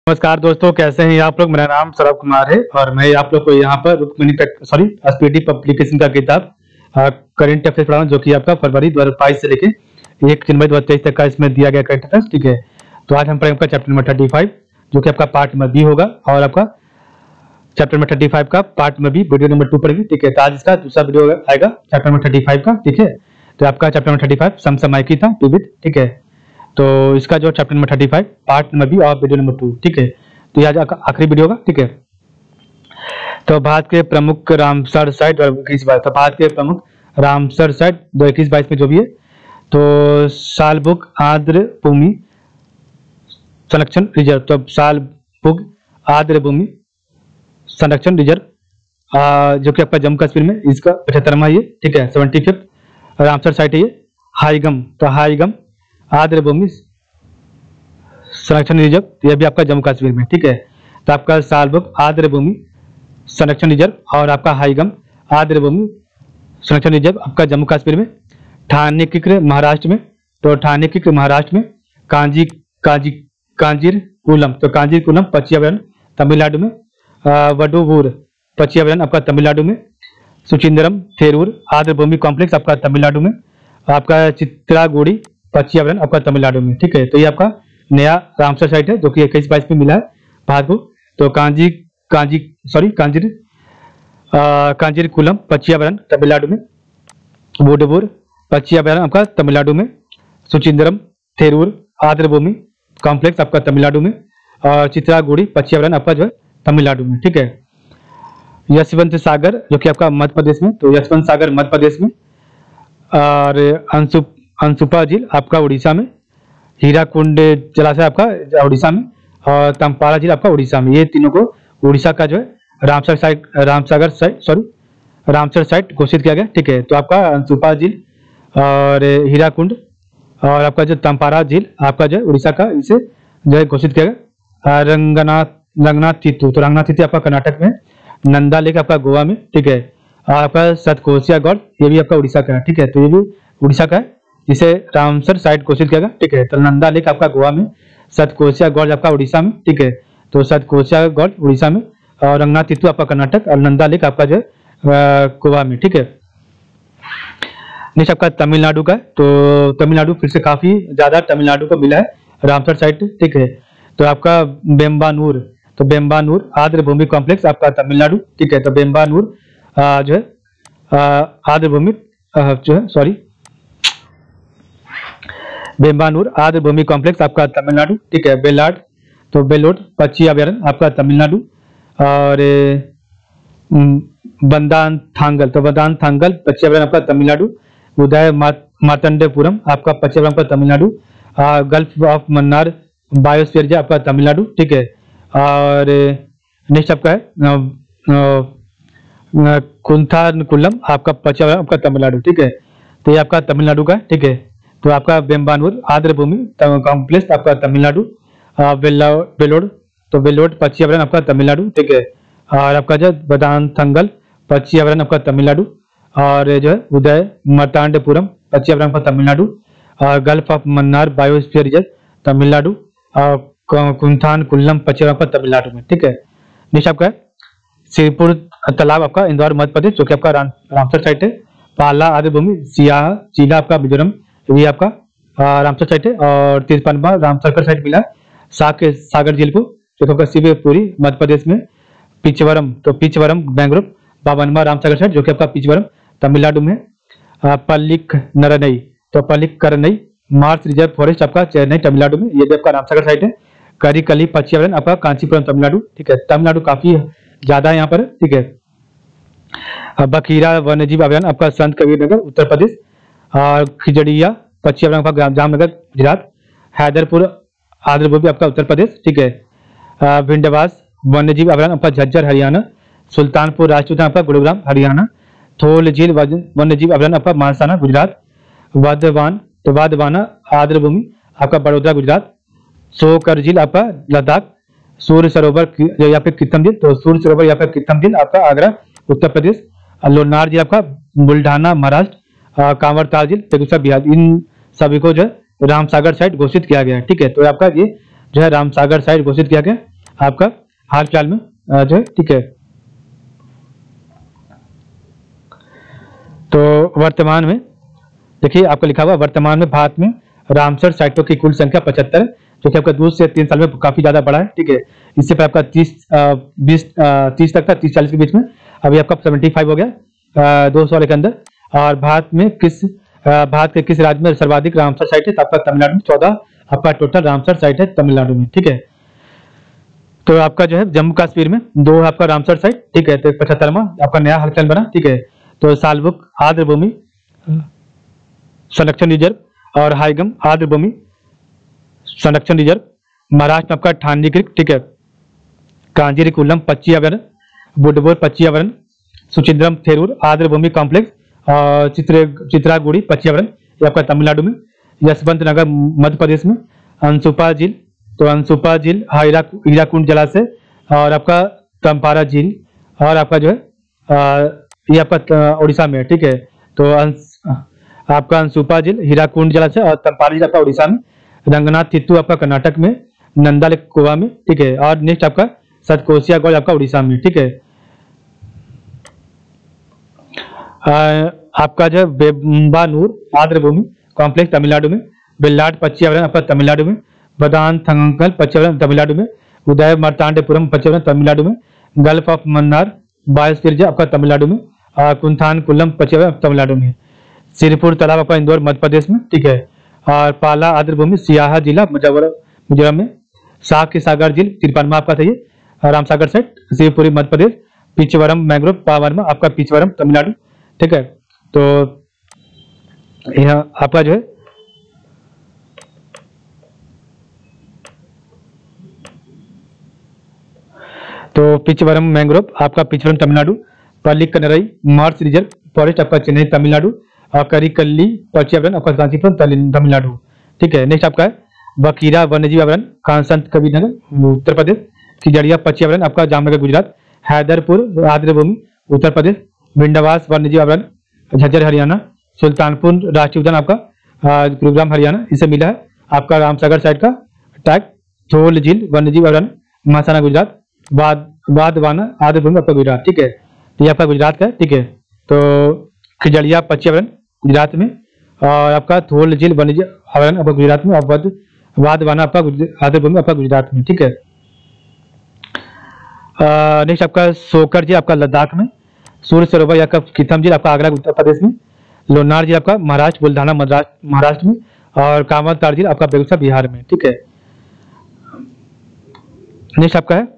नमस्कार दोस्तों, कैसे हैं आप लोग। मेरा नाम सौरभ कुमार है और मैं आप लोग को यहाँ पर रुक्मिणी एसपीटी पब्लिकेशन का किताब करंट अफेयर्स पढ़ा हूँ, जो कि आपका फरवरी 2022 से लेके 1 जनवरी 2023 तक का इसमें दिया गया करंट अफेयर्स। ठीक है, तो आज हम पढ़ेंगे आपका चैप्टर नंबर 35, जो कि आपका पार्ट नंबर बी होगा, और आपका चैप्टर नंबर 35 का पार्ट में भी वीडियो नंबर 2 पढ़ेंगे। ठीक है, तो आज इसका दूसरा वीडियो आएगा चैप्टर नंबर 35 का। ठीक है, तो आपका चैप्टर नंबर 35 समसमायिकी था टू विद। ठीक है, तो इसका जो chapter number 35 part number B और वीडियो नंबर 2। ठीक है, तो ये आज आखिरी वीडियो होगा। ठीक है, तो भारत के प्रमुख रामसर साइट 2021-22, तो भारत के प्रमुख रामसर साइट 2021-22 में जो भी है, तो सालबुग आर्द्र भूमि संरक्षण रिजर्व, तो सालबुग आर्द्र भूमि संरक्षण रिजर्व, जो कि आपका जम्मू कश्मीर में, इसका 75वां ये। ठीक है, 75 रामसर साइट है ये। हाईगम, तो हाईगम आर्द्र भूमि संरक्षण रिजर्व, यह भी आपका जम्मू कश्मीर में। ठीक है, तो आपका सालबुग आर्द्र भूमि संरक्षण रिजर्व और आपका हाईगम आर्द्र भूमि संरक्षण रिजर्व आपका जम्मू कश्मीर में। ठाणे किक्र महाराष्ट्र में, तो ठाणे किक्र महाराष्ट्र में। कांजीरकुलम, तो कांजीरकुलम पक्षी अभयारण्य तमिलनाडु में। वडुवूर पक्षी अभयारण्य आपका तमिलनाडु में। सुचिंदरम थेरूर आर्द्र भूमि कॉम्प्लेक्स आपका तमिलनाडु में। आपका चित्रागुड़ी पक्षी अभयारण्य आपका तमिलनाडु में। ठीक है, तो ये आपका नया रामसर साइट है, जो कि 21-22 में मिला है भारत को। तो कांजीरकुलम पक्षी अभयारण्य तमिलनाडु में। वुडवूर पक्षी अभयारण्य आपका तमिलनाडु में। सुचिंदरम थेरूर आर्द्र भूमि कॉम्प्लेक्स आपका तमिलनाडु में। और चित्रागुड़ी पक्षी अभयारण्य आपका जो है तमिलनाडु में। ठीक है, यशवंत सागर जो कि आपका मध्य प्रदेश में, तो यशवंत सागर मध्य प्रदेश में। और अंशुपा झील आपका उड़ीसा में। हीराकुंड जलाशय आपका उड़ीसा में। और तंपारा झील आपका उड़ीसा में। ये तीनों को उड़ीसा का जो है रामसर साइट घोषित किया गया। ठीक है, तो आपका अंशुपा झील और हीराकुंड और आपका जो तंपारा झील आपका जो है उड़ीसा का, इसे जो है घोषित किया गया। रंगनाथ तीर्थू, तो रंगनाथ तीर्थू आपका कर्नाटक में। नंदा लेक आपका गोवा में। ठीक है, और आपका सतकोसिया गौड़, ये भी आपका उड़ीसा का है। ठीक है, तो ये भी उड़ीसा का है, जिसे रामसर साइट घोषित किया गया। ठीक है, तो नंदा लेक आपका गोवा में, सतकोसिया गौड़ आपका उड़ीसा में। ठीक है, तो सतकोसिया गौड़ उड़ीसा में और रंगनाथ तीर्थू आपका कर्नाटक और नंदा लेक आपका जो है गोवा में। ठीक है, नेक्स्ट आपका तमिलनाडु का है, तो तमिलनाडु फिर से काफी ज्यादा तमिलनाडु को मिला है रामसर साइट। ठीक है, तो आपका बेम्बानूर, तो बेम्बानूर आर्द्र भूमि कॉम्प्लेक्स आपका तमिलनाडु। ठीक है, तो बेम्बानूर जो है आर्द्र भूमि जो है बेम्बानूर आर्द्र भूमि कॉम्प्लेक्स आपका तमिलनाडु। ठीक है, बेलाड, तो बेलोड पक्षी अभयारण्य आपका तमिलनाडु। और बंदानथांगल, तो बंदानथांगल पक्षी अभयारण्य आपका तमिलनाडु। उदय मार्तंडेपुरम आपका पक्षी अभयारण्य आपका Tamil Nadu. Gulf of Mannar biosphere आपका तमिलनाडु। ठीक है, और नेक्स्ट आपका है कुंथानकुलम आपका पक्षी अभयारण्य आपका तमिलनाडु। ठीक है, तो ये आपका तमिलनाडु का है। ठीक है, तो आपका बेम्बानूर आर्द्र भूमि कॉम्प्लेक्स आपका तमिलनाडु। बेलोड, तो बेलोड पक्षी अभयारण्य आपका तमिलनाडु। ठीक है, और आपका जो बदानथंगल पक्षी अभयारण्य आपका तमिलनाडु। और जो है उदय मार्तांडपुरम पक्षी अभयारण्य आपका तमिलनाडु। और gulf of Mannar biosphere reserve Tamil Nadu. और कुंथानकुलम पक्षी अभयारण्य आपका तमिलनाडु में। ठीक है, नेक्स्ट आपका है सिरपुर तालाब आपका इंदौर मध्य प्रदेश, जो कि आपका रामसर साइट है। पाला आर्द्र भूमि सियाह जिला आपका मिजोरम, ये आपका रामसर साइट है। और 53वां रामसर का साइट मिला है सागर झील को, जो कि आपका शिवपुरी मध्य प्रदेश में। पिचवरम, तो पिचवरम बेंगलुरु 52वां रामसागर साइट, जो कि आपका पिचवरम तमिलनाडु में। पल्लिकनरनई, तो पल्लिकरनई मार्स रिजर्व फॉरेस्ट आपका चेन्नई तमिलनाडु में, ये भी आपका रामसागर साइट है। करिकली पक्षी अभयारण्य आपका कांचीपुरम तमिलनाडु। ठीक है, तमिलनाडु काफी ज्यादा है यहाँ पर। ठीक है, बखीरा वन्यजीव अभयारण्य आपका संत कबीर नगर उत्तर प्रदेश। और खिजड़िया पक्षी अभयारण्य आपका जामनगर गुजरात। हैदरपुर आर्द्र भूमि आपका उत्तर प्रदेश। ठीक है, भिंडवास वन्यजीव अभयारण्य आपका झज्जर हरियाणा। सुल्तानपुर राष्ट्रीय उद्यान आपका गुरुग्राम हरियाणा। थोल झील वन्यजीव अभयारण्य आपका मानसाना गुजरात। वाधवान, तो वाधवाना आर्द्र भूमि आपका बड़ौदा गुजरात। सोकर झील आपका लद्दाख। सूर्य सरोवर या फिर कित्तम झील, तो सूर्य सरोवर या फिर कित्तम झील आपका आगरा उत्तर प्रदेश। लोनार झील आपका बुल्ढाना महाराष्ट्र। कांवरताल झील बेगूसराय बिहार। इन सभी को जो है रामसागर साइट घोषित किया गया है। ठीक है, तो आपका ये जो है रामसागर साइट घोषित किया गया। आपका हाल फिलहाल में जो है, ठीक है। तो वर्तमान में देखिए आपका लिखा हुआ वर्तमान में भारत में रामसर साइटों की कुल संख्या 75, जो कि आपका 2 से 3 साल में काफी ज्यादा बढ़ा है, ठीक है। इससे पहले आपका 30 तक था, 30-40 के बीच में, अभी आपका 75 हो गया 2 साल के अंदर। और भारत के किस राज्य में सर्वाधिक रामसर साइट है? तो आपका तमिलनाडु में 14 आपका टोटल रामसर साइट है तमिलनाडु में, ठीक है। तो आपका जो है जम्मू कश्मीर में 2 आपका रामसर साइट, ठीक है। तो 75वां आपका नया हलचल बना, ठीक है। तो सालबुक आर्द्रभूमि संरक्षण रिजर्व और हाइगम आर्द्रभूमि संरक्षण रिजर्व महाराष्ट्र में आपका ठानी क्रिक, ठीक है। कांजीरीकुलम पक्षी अभयारण्य, बुडबोर पक्षी अभयारण्य, सुचिंद्रम थेरूर आर्द्रभूमि कॉम्प्लेक्स और चित्रागुड़ी पक्षी अभयारण्य, ये आपका तमिलनाडु में। यशवंत नगर मध्य प्रदेश में। अंसुपा झील, तो अंसुपा झील हीराकुंड जलाशय और आपका तंपारा झील और आपका जो है ये आपका उड़ीसा में, ठीक है। तो आपका अंसुपा झील हीराकुंड जलाशय और तंपारा झील आपका उड़ीसा में। रंगनाथ तित्तू आपका कर्नाटक में, नंदा लेक गोवा में, ठीक है। और नेक्स्ट आपका सतकोसिया गौड़ आपका उड़ीसा में, ठीक है। आपका जो बेम्बानूर आर्द्रभूमि कॉम्प्लेक्स तमिलनाडु में। वेल्लाड पक्षी अभयारण्य आपका तमिलनाडु में। बदानथंगल पक्षी अभयारण्य तमिलनाडु में। उदय मार्तांडपुरम पक्षी अभयारण्य तमिलनाडु में। गल्फ ऑफ मन्नार बायोस्फीयर आपका तमिलनाडु में। कुंथानकुलम पक्षी अभयारण्य तमिलनाडु में। सिरपुर तालाब आपका इंदौर मध्य प्रदेश में, ठीक है। और पाला आर्द्रभूमि सियाहा जिला मिजोरम में। शाह की सागर झील तिरपनमा आपका था ये Ramsar site Shivpuri Madhya Pradesh. Pichavaram mangrove पावरमा आपका पिचवरम तमिलनाडु, ठीक है। तो यह आपका जो है तो पिचवरम मैंग्रोव आपका Pichavaram Tamil Nadu. Pallikaranai marsh reserve forest आपका चेन्नई तमिलनाडु। और करिकल्ली पक्षी अभयारण्य आपका कांचीपुरम तमिलनाडु, ठीक है। नेक्स्ट आपका है बकीरा वन्यजीव अभयारण्य कांसंत कबीरनगर उत्तर प्रदेश। खिजड़िया पक्षी अभयारण्य आपका जामनगर गुजरात। हैदरपुर आर्द्रभूमि उत्तर प्रदेश। विंडवास वन्यजीव अभयारण्य झज्जर हरियाणा। सुल्तानपुर राष्ट्रीय उद्यान आपका गुरुग्राम हरियाणा, इसे मिला है आपका रामसागर साइड का टैग। थोल झील वन्यजीव अभयारण्य महासाना गुजरात। वादवाना आर्द्रभूमि आपका गुजरात, ठीक है। ये आपका गुजरात का है, ठीक है। तो खिजड़िया पक्षी अभयारण्य गुजरात में और आपका थोल झील वन्यजीव अभयारण्य आपका गुजरात में और वादवाना आपका आर्द्रभूमि आपका गुजरात में, ठीक है। नेक्स्ट आपका सोकर झील आपका लद्दाख में। सूर्य सरोवर आपका किथम झील आपका आगरा उत्तर प्रदेश में। लोनार झील आपका महाराष्ट्र बुल्धाना महाराष्ट्र में। और कांवरतार झील आपका बेगूसराय बिहार में, ठीक है। नेक्स्ट आपका है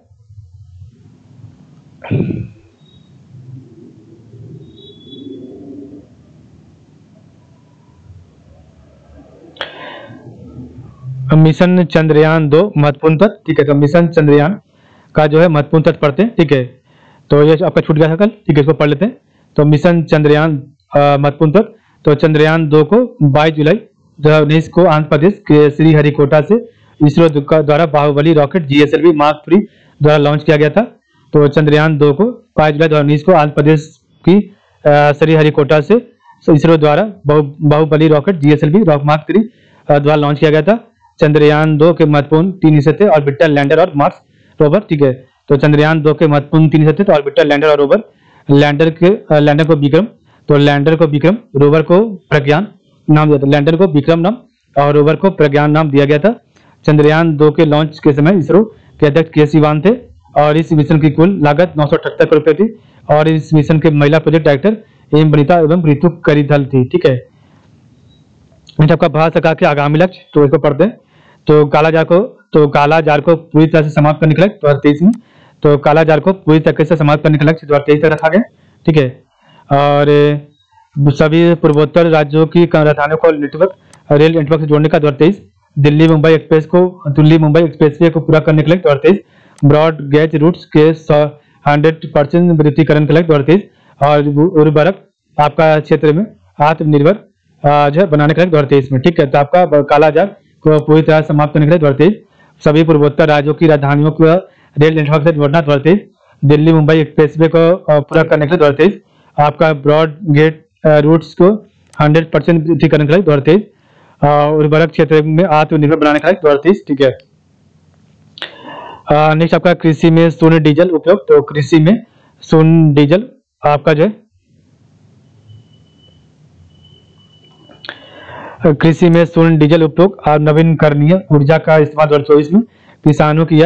मिशन चंद्रयान 2 महत्वपूर्ण तथ्य, ठीक है। तो मिशन चंद्रयान का जो है महत्वपूर्ण तथ्य पढ़ते हैं, ठीक है। तो ये आपका छूट गया था कल, ठीक है, इसको पढ़ लेते हैं। तो मिशन चंद्रयान महत्वपूर्ण तथ्य, तो चंद्रयान 2 को 22 जुलाई 2019 को आंध्र प्रदेश के श्रीहरिकोटा से इसरो द्वारा बाहुबली रॉकेट GSLV Mark 3 द्वारा लॉन्च किया गया था। तो चंद्रयान 2 को 22 जुलाई 2019 को आंध्र प्रदेश की श्रीहरिकोटा से इसरो द्वारा बाहुबली रॉकेट GSLV Mark 3 द्वारा लॉन्च किया गया था। चंद्रयान 2 के महत्वपूर्ण 3 हिस्से थे, ऑर्बिटर, लैंडर और मार्स रोवर, ठीक है। तो चंद्रयान 2 के महत्वपूर्ण 3 हिस्से थे, तो ऑर्बिटर, लैंडर और रोवर। लैंडर को विक्रम, तो लैंडर को विक्रम, रोवर को प्रज्ञान नाम दिया था। लैंडर को विक्रम नाम और रोवर को प्रज्ञान नाम दिया गया था। चंद्रयान 2 के लॉन्च के समय इसरो के अध्यक्ष के सिवान थे और इस मिशन की कुल लागत 978 करोड़ रुपए थी। और इस मिशन के महिला प्रोजेक्ट डायरेक्टर एम वनिता एवं ऋतु करिधल थी, ठीक है। आपका भारत सरकार के आगामी लक्ष्य, तो इसको पढ़ते हैं। तो कालाजार को पूरी तरह से समाप्त करने का लक्ष्य 2023 में, तो कालाजार को पूरी तरीके से समाप्त करने का लक्ष्य 2023 तक रखा गया, ठीक है। और सभी पूर्वोत्तर राज्यों की राजधानियों को रेल नेटवर्क से जोड़ने का 2023। दिल्ली मुंबई एक्सप्रेसवे को पूरा करने के लिए 2023। ब्रॉड गेज रूट्स के 100% विद्युतीकरण के लिए 2023। और उर्वरक आपका क्षेत्र में आत्मनिर्भर जो है बनाने के लिए 2023 में, ठीक है। तो आपका कालाजार को पूरी तरह समाप्त करने के लिए 2023। सभी पूर्वोत्तर राज्यों की राजधानियों को रेल नेटवर्क से जोड़ना 2023। दिल्ली मुंबई एक्सप्रेसवे को पूरा करने के लिए 2023। आपका ब्रॉड गेट रूट्स को 100% विद्युतीकरण के लिए 2023। उर्वरक क्षेत्र में आत्मनिर्भर बनाने के लिए 2023, ठीक है। नेक्स्ट आपका कृषि में शून्य डीजल उपयोग। तो कृषि में शून्य डीजल आपका जो है कृषि में शून्य डीजल उपयोग और नवीनकरणीय ऊर्जा का इस्तेमाल 2024 में किसानों की आय।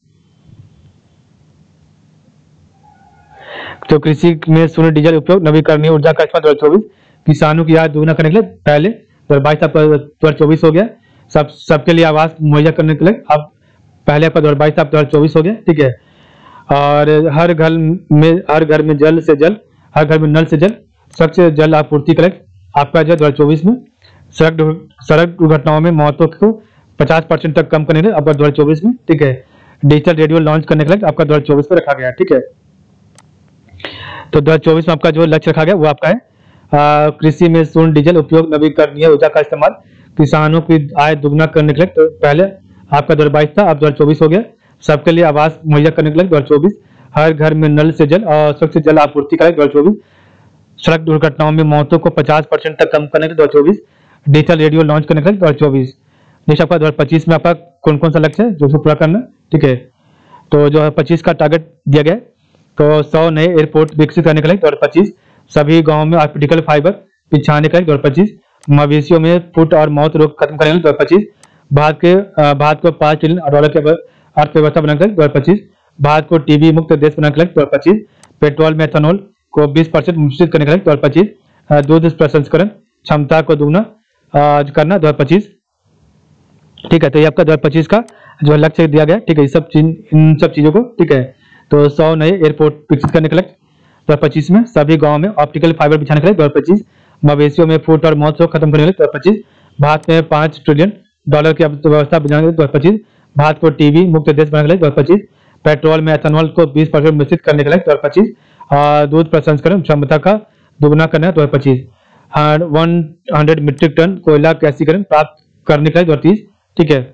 तो कृषि में शून्य डीजल उपयोग नवीकरणीय ऊर्जा का इस्तेमाल 2024 किसानों की आय दोगुना करने के लिए पहले 2022 आपका 2024 हो गया। सबके लिए आवास मुहैया करने के लिए अब पहले आपका 2022 आपका 2024 हो गया, ठीक है। और हर घर में जल से जल, हर घर में नल से जल, स्वच्छ जल आपूर्ति के लिए आपका जो 2024 में सड़क दुर्घटनाओं में मौतों को 50% तक कम करने के लिए आपका 2024 में, ठीक है। डिजिटल रेडियो लॉन्च करने के लिए आपका 2024 में रखा गया, ठीक है। तो 2024 में आपका जो लक्ष्य रखा गया वो आपका है कृषि में शून्य डीजल उपयोग नवीकरणीय ऊर्जा का इस्तेमाल किसानों की आय दुगना करने के लिए। तो पहले आपका 2022 था, अब 2024 हो गया। सबके लिए आवास मुहैया करने के लिए 2024, हर घर में नल से जल और स्वच्छ जल आपूर्ति का 2024, सड़क दुर्घटनाओं में मौतों को 50% तक कम करने के लिए 2024, डिजिटल रेडियो लॉन्च करने के लिए 2024। नेक्स्ट आपका 2025 में आपका कौन कौन सा लक्ष्य है जो उसको पूरा करना, ठीक है। तो जो है 25 का टारगेट दिया गया है। तो 100 नए एयरपोर्ट विकसित करने के लिए 2025, सभी गांवों में ऑप्टिकल फाइबर बिछाने के लिए 2025, मवेशियों में फुट और मौत रोग खत्म करने के लिए 2025, भारत को $5 ट्रिलियन की अर्थव्यवस्था बनाने के लिए 2025, भारत को टीबी मुक्त देश बनाने के लिए 2025, पेट्रोल में एथेनॉल को 20% मिश्रित करने के लिए 2025, दूध प्रसंस्करण क्षमता को दुगना करना 2025, ठीक है। तो ये आपका 2025 का जो लक्ष्य दिया गया, ठीक है। इन सब चीजों को, ठीक है। तो 100 नए एयरपोर्ट विकसित करने के लिए 2025 में, सभी गांवों में ऑप्टिकल फाइबर बिछाने के लिए 2025, मवेशियों में फुट और मौत को खत्म करने के लिए 2025, भारत में $5 ट्रिलियन की अर्थव्यवस्था बनाने के लिए 2025, भारत को टीबी मुक्त देश बनाने के लिए 2025, पेट्रोल में एथेनॉल को 20% मिश्रित करने के लिए 2025, दूध प्रसंस्करण क्षमता का दुगना करना 2025, 100 मीट्रिक टन कोयला गैसीकरण प्राप्त करने के लिए 2030, ठीक है।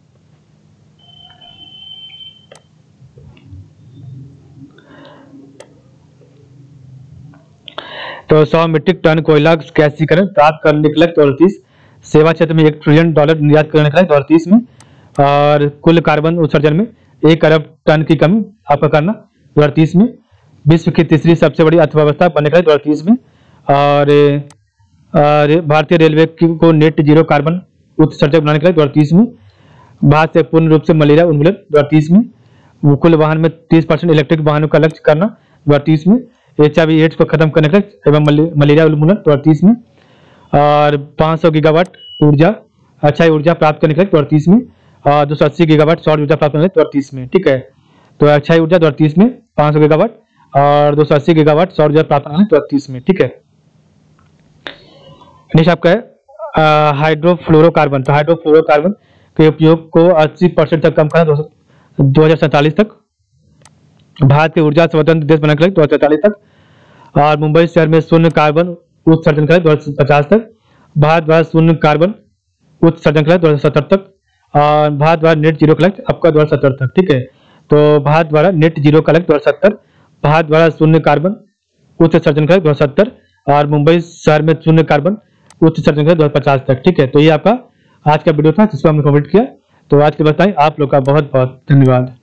तो 100 मीट्रिक टन कोयला गैसीकरण प्राप्त करने के लिए 2030, सेवा क्षेत्र में $1 ट्रिलियन निर्यात करने के लिए 2030 में, और कुल कार्बन उत्सर्जन में 1 अरब टन की कमी आपका करना 2030 में, विश्व की तीसरी सबसे बड़ी अर्थव्यवस्था बनने के लिए 2030 में, और भारतीय रेलवे को नेट जीरो कार्बन उत्सर्जक बनाने के लिए 2030 में, भारत से पूर्ण रूप से मलेरिया उन्मूलन 2030 में, कुल वाहन में 30% इलेक्ट्रिक वाहनों का लक्ष्य करना 2030 में, HIV एड्स को खत्म करने के लिए एवं मलेरिया उन्मूलन 2030 में, और 500 गीगावाट अक्षय ऊर्जा प्राप्त करने के लिए 2030 में, और 280 गीगावाट सौर ऊर्जा प्राप्त करने के लिए 2030 में, ठीक है। तो अक्षय ऊर्जा 2030 में 500 गीगावाट और 280 गीगावाट सौर ऊर्जा प्राप्त करने के लिए 2030 में, ठीक है। नेक्स्ट आपका है हाइड्रोफ्लोरोकार्बन। तो हाइड्रोफ्लोरोकार्बन के उपयोग को 80% तक कम करना 2047 तक, भारत के ऊर्जा स्वतंत्र देश बनाने के लिए 2047 तक, और मुंबई शहर में शून्य कार्बन उत्सर्जन के लिए 2050 तक, भारत द्वारा शून्य कार्बन उत्सर्जन के लिए 2070 तक, और भारत द्वारा नेट जीरो कलेक्ट आपका 2070 तक, ठीक है। तो भारत द्वारा नेट जीरो कलेक्ट 2070, भारत द्वारा शून्य कार्बन उत्सर्जन के लिए 2070, और मुंबई शहर में शून्य कार्बन उत्सर्जन के लिए 2050 तक, ठीक है। तो ये आपका आज का वीडियो था जिसको हमने कंप्लीट किया। तो आज के बताएं आप लोग का बहुत बहुत धन्यवाद।